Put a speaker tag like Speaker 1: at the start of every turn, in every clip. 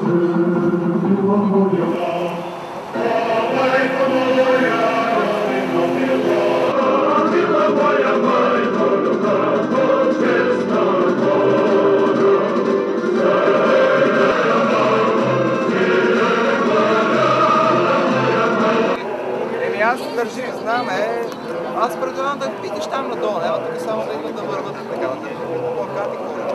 Speaker 1: Аз държим, знаме. Аз предлагам да питаш там надолу, няма тук само да идват да върват и така да плакати хора.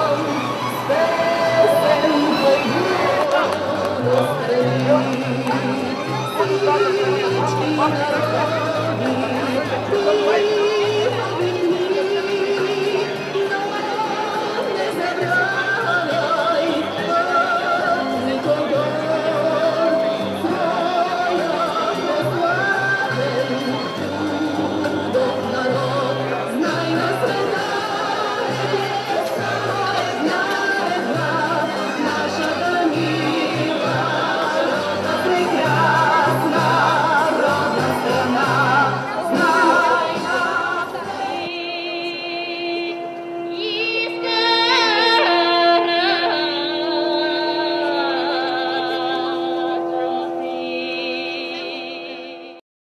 Speaker 2: Thank you.